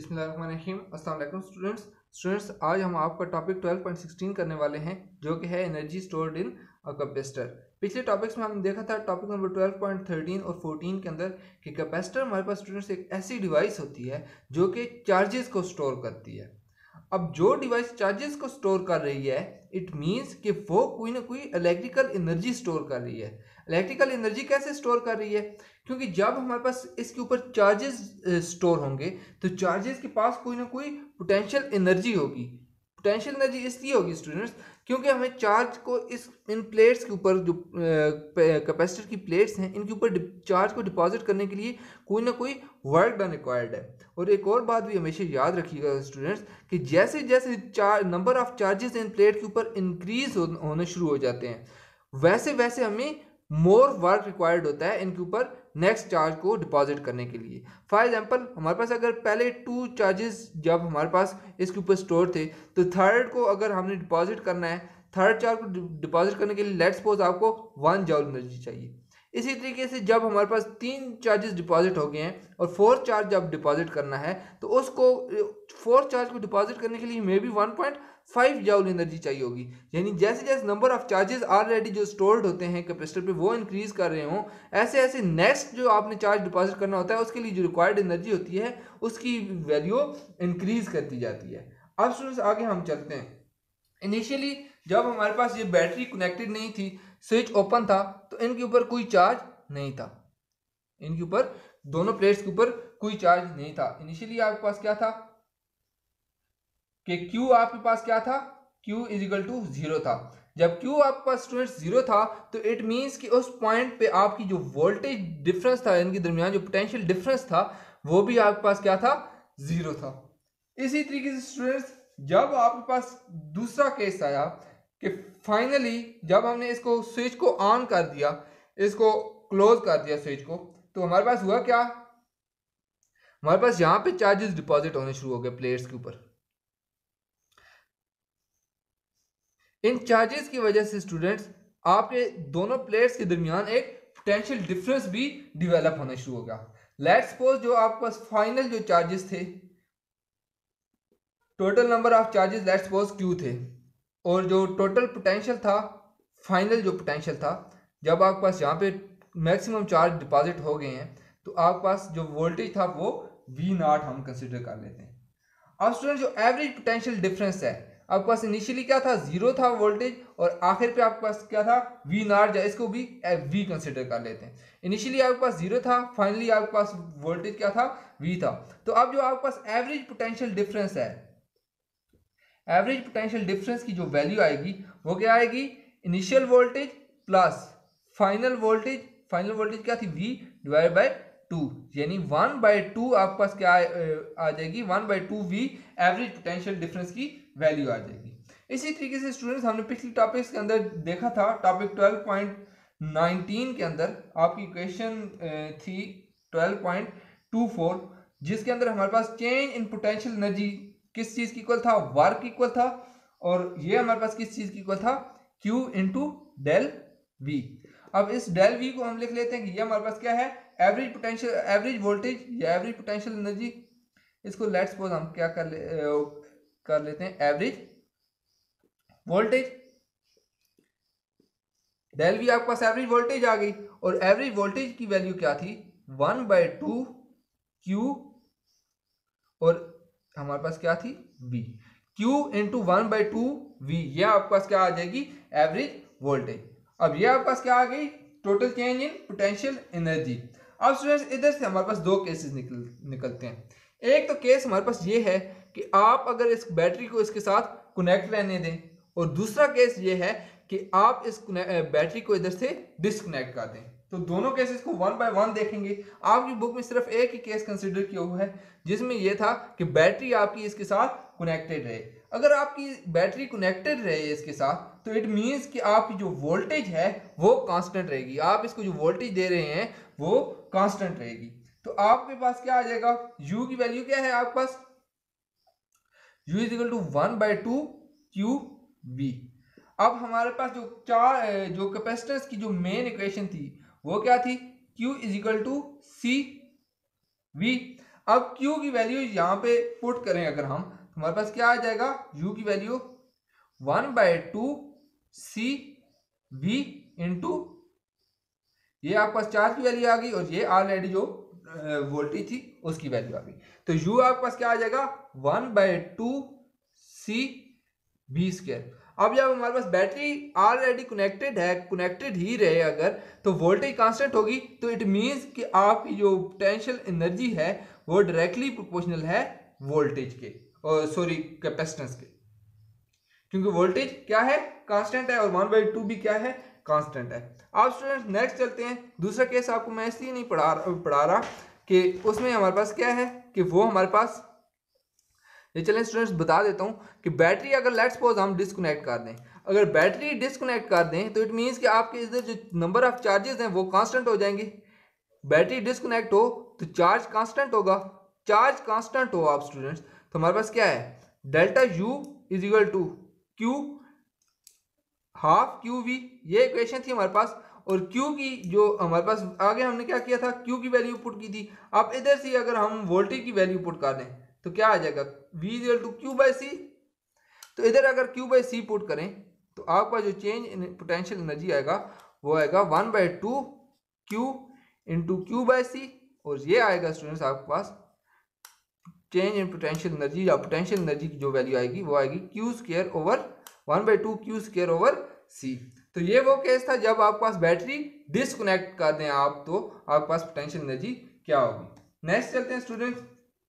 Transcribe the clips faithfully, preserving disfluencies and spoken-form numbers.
बिस्मिल्लाहिर्रहमानिर्रहीम। अस्सलाम वालेकुम स्टूडेंट्स स्टूडेंट्स आज हम आपका टॉपिक ट्वेल्व पॉइंट सिक्सटीन करने वाले हैं जो कि है energy stored in a capacitor. पिछले टॉपिक्स में हमने देखा था topic number twelve point thirteen और फोर्टीन के अंदर कि कैपेसिटर हमारे पास स्टूडेंट्स एक ऐसी डिवाइस होती है जो कि चार्जेस को स्टोर करती है। अब जो डिवाइस चार्जेस को स्टोर कर रही है इट मीन्स कि वो कोई ना कोई इलेक्ट्रिकल एनर्जी स्टोर कर रही है। इलेक्ट्रिकल एनर्जी कैसे स्टोर कर रही है? क्योंकि जब हमारे पास इसके ऊपर चार्जेस स्टोर होंगे तो चार्जेस के पास कोई ना कोई पोटेंशियल एनर्जी होगी। पोटेंशियल एनर्जी इसलिए होगी स्टूडेंट्स क्योंकि हमें चार्ज को इस इन प्लेट्स के ऊपर जो कैपेसिटर की प्लेट्स हैं इनके ऊपर चार्ज को डिपॉजिट करने के लिए कोई ना कोई वर्क डन रिक्वायर्ड है। और एक और बात भी हमेशा याद रखिएगा स्टूडेंट्स कि जैसे जैसे चार number of charges in plate के ऊपर इंक्रीज हो, होने शुरू हो जाते हैं वैसे वैसे हमें मोर वर्क रिक्वायर्ड होता है इनके ऊपर नेक्स्ट चार्ज को डिपॉजिट करने के लिए। फॉर एग्जांपल हमारे पास अगर पहले टू चार्जेस जब हमारे पास इसके ऊपर स्टोर थे तो थर्ड को अगर हमने डिपॉजिट करना है थर्ड चार्ज को डिपॉजिट करने के लिए लेट्स सपोज आपको वन जॉल एनर्जी चाहिए। इसी तरीके से जब हमारे पास तीन चार्जेस डिपॉजिट हो गए हैं और फोर्थ चार्ज जब डिपॉजिट करना है तो उसको फोर्थ चार्ज को डिपॉजिट करने के लिए maybe one point five joule energy चाहिए होगी। यानी जैसे जैसे नंबर ऑफ चार्जेस ऑलरेडी जो स्टोर्ड होते हैं कैपेसिटर पे वो इंक्रीज कर रहे हों ऐसे ऐसे नेक्स्ट जो आपने चार्ज डिपॉजिट करना होता है उसके लिए जो रिक्वायर्ड एनर्जी होती है उसकी वैल्यू इंक्रीज करती जाती है। अब स्टूडेंट्स आगे हम चलते हैं। इनिशियली जब हमारे पास ये बैटरी कनेक्टेड नहीं थी स्विच ओपन था तो इनके ऊपर कोई चार्ज नहीं था। इनके ऊपर दोनों प्लेट्स के ऊपर कोई चार्ज नहीं था। इनिशियली आपके पास क्या था कि Q आपके पास क्या था Q is equal to zero था। जब Q आपके पास स्टूडेंट्स जीरो था तो इट मींस कि उस पॉइंट पे आपकी जो वोल्टेज डिफरेंस था इनके दरमियान जो पोटेंशियल डिफरेंस था वो भी आपके पास क्या था जीरो था। इसी तरीके से स्टूडेंट्स जब आपके पास दूसरा केस आया कि फाइनली जब हमने इसको स्विच को ऑन कर दिया इसको क्लोज कर दिया स्विच को तो हमारे पास हुआ क्या हमारे पास यहाँ पे चार्जेस डिपॉजिट होने शुरू हो गए प्लेट्स के ऊपर। इन चार्जेस की वजह से स्टूडेंट्स आपके दोनों प्लेट्स के दरमियान एक पोटेंशियल डिफरेंस भी डेवलप होना शुरू हो गया। लेट्स सपोज जो आपके पास फाइनल जो चार्जेस थे total number of charges let's suppose Q थे और जो टोटल पोटेंशियल था फाइनल जो पोटेंशियल था जब आपके पास यहाँ पे मैक्सिमम चार्ज डिपॉजिट हो गए हैं तो आपके पास जो वोल्टेज था वो वी नॉट हम कंसिडर कर लेते हैं। अब स्टूडेंट जो एवरेज पोटेंशियल डिफरेंस है आपके पास इनिशियली क्या था जीरो था वोल्टेज और आखिर पे आपके पास क्या था वी नॉट या इसको भी वी कंसिडर कर लेते हैं। इनिशियली आपके पास जीरो था फाइनली आपके पास वोल्टेज क्या था वी था। तो अब जो आपके पास एवरेज पोटेंशियल डिफरेंस है एवरेज पोटेंशियल डिफरेंस की जो वैल्यू आएगी वो क्या आएगी initial voltage plus final voltage final voltage क्या थी V डिवाइड बाय टू यानी वन बाई टू आपके पास क्या आ जाएगी one by two V average potential difference की वैल्यू आ जाएगी। इसी तरीके से स्टूडेंट्स हमने पिछले टॉपिक्स के अंदर देखा था टॉपिक ट्वेल्व पॉइंट नाइनटीन के अंदर आपकी क्वेश्चन थी ट्वेल्व पॉइंट टू फोर जिसके अंदर हमारे पास चेंज इन पोटेंशियल एनर्जी किस चीज की इक्वल था वर्क इक्वल था और ये हमारे पास किस चीज की इक्वल था Q इंटू डेल वी। अब इस डेल वी को हम लिख लेते हैं कि ये हमारे पास क्या है एवरेज पोटेंशियल एवरेज वोल्टेज या एवरेज पोटेंशियल एनर्जी। इसको लेट्स सपोज हम क्या कर ले कर लेते हैं एवरेज वोल्टेज। डेल वी आपके पास एवरेज वोल्टेज आ गई और एवरेज वोल्टेज की वैल्यू क्या थी वन बाई टू क्यू और हमारे पास क्या थी V Q into one by two V ये आपके पास क्या आ जाएगी एवरेज वोल्टेज। अब ये आपके पास क्या आ गई total change in potential energy. अब स्टूडेंट्स इधर से हमारे पास दो केसेस निकल निकलते हैं। एक तो केस हमारे पास ये है कि आप अगर इस बैटरी को इसके साथ कनेक्ट रहने दें और दूसरा केस ये है कि आप इस बैटरी को इधर से डिस्कनेक्ट कर दें। तो दोनों केसेस को वन बाय वन देखेंगे। आपकी बुक में सिर्फ एक ही केस कंसिडर किया हुआ है जिसमें यह था कि बैटरी आपकी इसके साथ कनेक्टेड रहे। अगर आपकी बैटरी कनेक्टेड रहे इसके साथ तो इट मींस कि आपकी जो वोल्टेज है वो कांस्टेंट रहेगी। आप इसको जो वोल्टेज दे रहे हैं वो कांस्टेंट रहेगी। तो आपके पास क्या आ जाएगा U की वैल्यू क्या है आपके पास U is equal to one by two Q B. अब हमारे पास जो चार जो कैपेसिटर्स की जो मेन इक्वेशन थी वो क्या थी Q is equal to C V. अब Q की वैल्यू यहाँ पे पुट करें अगर हम, तो हमारे पास क्या आ जाएगा, U की value one by two C V into, ये आपके पास चार्ज की वैल्यू आ गई और ये ऑलरेडी जो वोल्टेज थी उसकी वैल्यू आ गई। तो U आपके पास क्या आ जाएगा, one by two C V square. अब जब हमारे पास बैटरी ऑलरेडी कनेक्टेड है, कनेक्टेड ही रहे अगर, तो वोल्टेज कांस्टेंट होगी, तो इट मींस कि आपकी जो पोटेंशियल एनर्जी है वो डायरेक्टली प्रोपोर्शनल है वोल्टेज के, और सॉरी कैपेसिटेंस के, क्योंकि वोल्टेज क्या है, कांस्टेंट है, और वन बाई टू भी क्या है, कांस्टेंट है। अब स्टूडेंट्स नेक्स्ट चलते हैं। दूसरा केस आपको मैं इसलिए नहीं पढ़ा पढ़ा रहा कि उसमें हमारे पास क्या है कि वो हमारे पास, ये चलें स्टूडेंट्स बता देता हूं कि बैटरी अगर लेट्स सपोज हम डिस्कनेक्ट कर दें, अगर बैटरी डिस्कनेक्ट कर दें तो इट मींस कि आपके इधर जो नंबर ऑफ चार्जेस हैं वो कांस्टेंट हो जाएंगे। बैटरी डिस्कनेक्ट हो तो चार्ज कांस्टेंट होगा, चार्ज कांस्टेंट हो आप स्टूडेंट्स, तो हमारे पास क्या है, delta U is equal to Q half Q V, ये इक्वेशन थी हमारे पास। और Q की जो हमारे पास आगे हमने क्या किया था, Q की वैल्यू पुट की थी। अब इधर से अगर हम वोल्टेज की वैल्यू पुट कर दें तो क्या आ जाएगा, V is equal to Q by C. तो इधर अगर Q बाई सी पुट करें तो आपका जो चेंज इन पोटेंशियल एनर्जी आएगा वो आएगा one by two Q into Q by C, और ये आएगा स्टूडेंट्स आपके पास चेंज इन पोटेंशियल एनर्जी या पोटेंशियल एनर्जी की जो वैल्यू आएगी वो आएगी Q square over one by two Q square over C. तो ये वो केस था जब आपके पास बैटरी डिस्कनेक्ट कर दें आप, तो आपके पास पोटेंशियल एनर्जी क्या होगी। नेक्स्ट चलते हैं स्टूडेंट्स।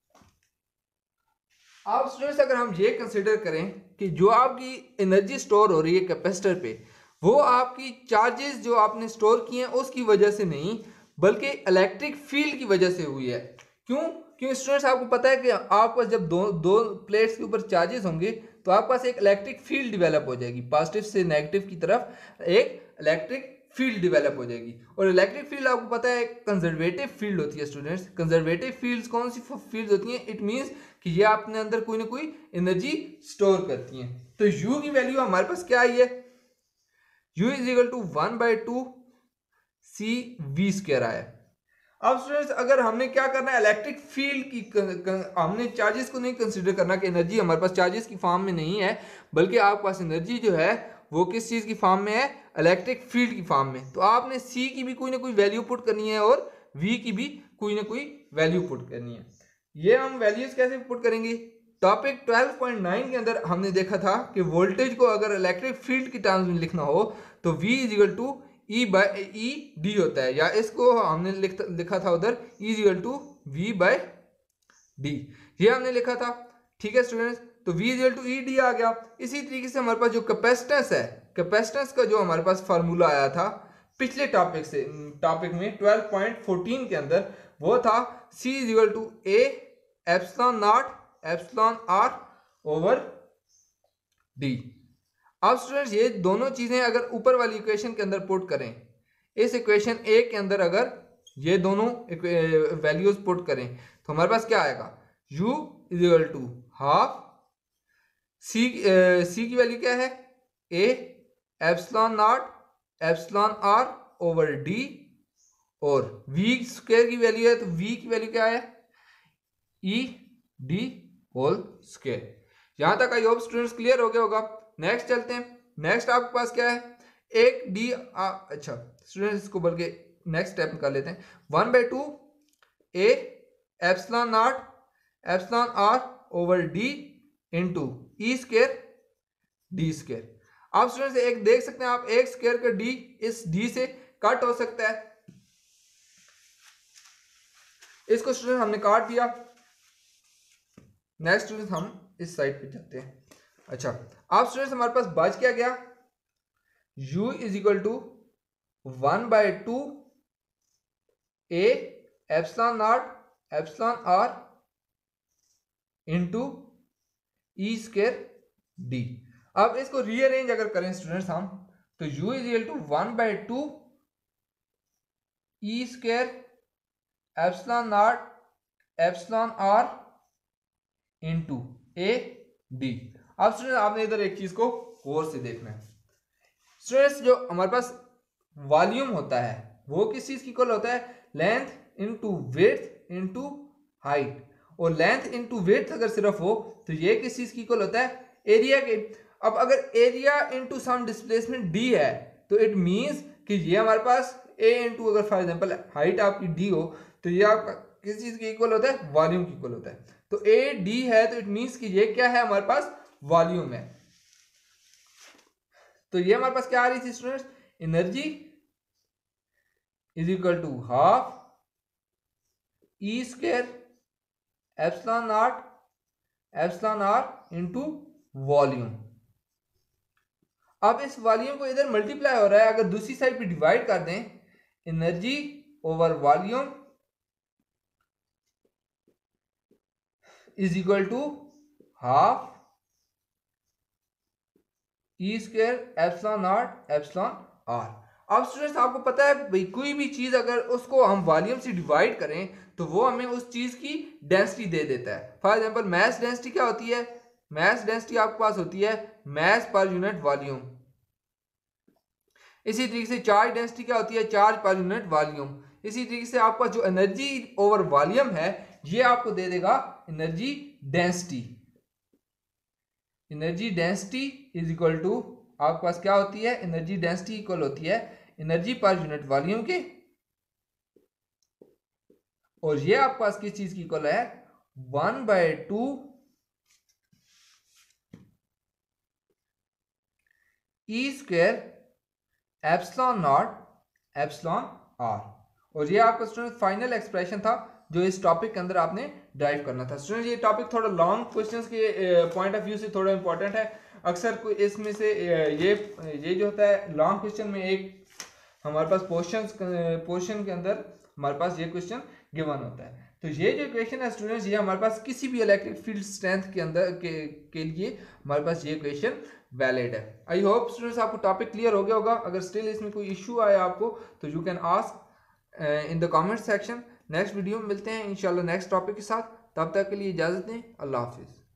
अब स्टूडेंट्स अगर हम ये कंसिडर करें कि जो आपकी एनर्जी स्टोर हो रही है कैपेसिटर पे, वो आपकी चार्जेस जो आपने स्टोर किए हैं उसकी वजह से नहीं, बल्कि इलेक्ट्रिक फील्ड की वजह से हुई है। क्यों? क्योंकि स्टूडेंट्स आपको पता है कि आपके पास जब दो दो प्लेट्स के ऊपर चार्जेस होंगे तो आपके पास एक इलेक्ट्रिक फील्ड डेवलप हो जाएगी, पॉजिटिव से नेगेटिव की तरफ एक इलेक्ट्रिक फील्ड डेवलप हो जाएगी। और इलेक्ट्रिक फील्ड आपको पता है कंजर्वेटिव फील्ड होती है स्टूडेंट्स। कंजर्वेटिव फील्ड्स कौन सी फील्ड होती हैं? इट मींस कि ये अपने अंदर कोई ना कोई एनर्जी स्टोर करती हैं। तो U की वैल्यू हमारे पास क्या आई है, U is equal to one by two C V square आया। अब स्टूडेंट्स अगर हमने क्या करना है, इलेक्ट्रिक फील्ड की क, क, हमने चार्जेस को नहीं कंसीडर करना कि एनर्जी हमारे पास चार्जेस की फॉर्म में नहीं है, बल्कि आपके पास एनर्जी जो है वो किस चीज़ की फॉर्म में है, इलेक्ट्रिक फील्ड की फॉर्म में। तो आपने C की भी कोई ना कोई वैल्यू पुट करनी है और V की भी कोई ना कोई वैल्यू पुट करनी है। ये हम वैल्यूज कैसे पुट करेंगे? टॉपिक ट्वेल्व पॉइंट नाइन के अंदर हमने देखा था कि वोल्टेज को अगर इलेक्ट्रिक फील्ड की टर्म्स में लिखना हो तो V is equal to E by E D होता है, या इसको हमने लिख लिखा था उधर E is equal to V by D, ये हमने लिखा था। ठीक है स्टूडेंट्स, तो V is equal to E D आ गया। इसी तरीके से हमारे पास जो कैपेसिटेंस है, कैपेसिटेंस का जो हमारे पास फार्मूला आया था पिछले टॉपिक से टॉपिक में ट्वेल्व पॉइंट फोर्टीन के अंदर, वो था C is equal to A epsilon not epsilon R over D. अब स्टूडेंट्स ये दोनों चीजें अगर ऊपर वाली इक्वेशन के अंदर पुट करें, इस इक्वेशन ए के अंदर अगर ये दोनों वैल्यूज पुट करें तो हमारे पास क्या आएगा, U is equal to half C C की वैल्यू क्या है, A epsilon not epsilon R over D, और V स्क्वायर की वैल्यू है तो V की वैल्यू क्या है, ई डी होल स्क्वायर। यहां तक आई होप स्टूडेंट्स क्लियर हो गया होगा। नेक्स्ट चलते हैं। नेक्स्ट आपके पास क्या है, एक डी आ, अच्छा स्टूडेंट्स इसको बल्कि नेक्स्ट स्टेप कर लेते हैं। One by two A epsilon not epsilon R over D into E square D square. आप स्टूडेंट्स एक देख सकते हैं आप, एक स्क्वायर का डी इस डी से कट हो सकता है, इसको स्टूडेंट हमने काट दिया। नेक्स्ट स्टूडेंट हम इस साइड पे जाते हैं। अच्छा अब स्टूडेंट्स हमारे पास बच क्या गया, U is equal to one by two A epsilon not epsilon R into E square D. अब इसको रीअरेंज अगर करें स्टूडेंट्स हम, तो U is equal to one by two E square epsilon not epsilon R into A D. अब students आपने इधर एक चीज को गौर से देखना है। स्टूडेंट्स जो हमारे पास वॉल्यूम होता है वो किस चीज की इक्वल होता है, length into width into height, और लेंथ इनटू विड्थ अगर सिर्फ हो तो ये किस चीज की इक्वल होता है, एरिया के। अब अगर area into some displacement D है तो इट मींस कि ये हमारे पास ए इनटू, अगर फॉर एग्जांपल हाइट आपकी डी हो तो ये आपका किस चीज के इक्वल होता है, वॉल्यूम की इक्वल होता है। तो ए डी है तो इट मींस कि ये क्या है, हमारे पास वॉल्यूम है। तो ये हमारे पास क्या आ रही थी students, energy is equal to half E square epsilon not epsilon R into volume. अब इस वॉल्यूम को इधर मल्टीप्लाई हो रहा है, अगर दूसरी साइड पे डिवाइड कर दें, energy over volume is equal to half E square epsilon not epsilon R. अब स्टूडेंट्स आपको पता है भाई, कोई भी चीज अगर उसको हम वॉल्यूम से डिवाइड करें तो वो हमें उस चीज की डेंसिटी दे देता है। फॉर एग्जांपल मास डेंसिटी क्या होती है, मास डेंसिटी आपके पास होती है मास पर यूनिट वॉल्यूम। इसी तरीके से चार्ज डेंसिटी क्या होती है, चार्ज पर यूनिट वॉल्यूम। इसी तरीके से आपका जो एनर्जी ओवर वॉल्यूम है ये आपको दे देगा energy density. Energy density is equal to आपके पास क्या होती है, एनर्जी डेंसिटी इक्वल होती है एनर्जी पर यूनिट वॉल्यूम के, और ये आपके पास किस चीज की इक्वल है, one by two E square epsilon not epsilon R. और ये आपका स्टूडेंट फाइनल एक्सप्रेशन था जो इस टॉपिक के अंदर आपने ड्राइव करना था। स्टूडेंट ये टॉपिक थोड़ा लॉन्ग क्वेश्चंस के पॉइंट ऑफ व्यू से थोड़ा इंपॉर्टेंट है। अक्सर कोई इसमें से ये ये जो होता है लॉन्ग क्वेश्चन में, एक हमारे पास पोर्शन पोर्शन के अंदर हमारे पास ये क्वेश्चन गिवन होता है। तो ये जो इक्वेशन है स्टूडेंट्स, ये हमारे पास किसी भी इलेक्ट्रिक फील्ड स्ट्रेंथ के अंदर के, के लिए हमारे पास ये इक्वेशन वैलिड है। आई होप स्टूडेंट्स आपको टॉपिक क्लियर हो गया होगा। अगर स्टिल इसमें कोई इशू आया आपको तो you can ask in the comment section. Next video में मिलते हैं इंशाल्लाह नेक्स्ट टॉपिक के साथ। तब तक के लिए इजाज़त दें। अल्लाह हाफिज़।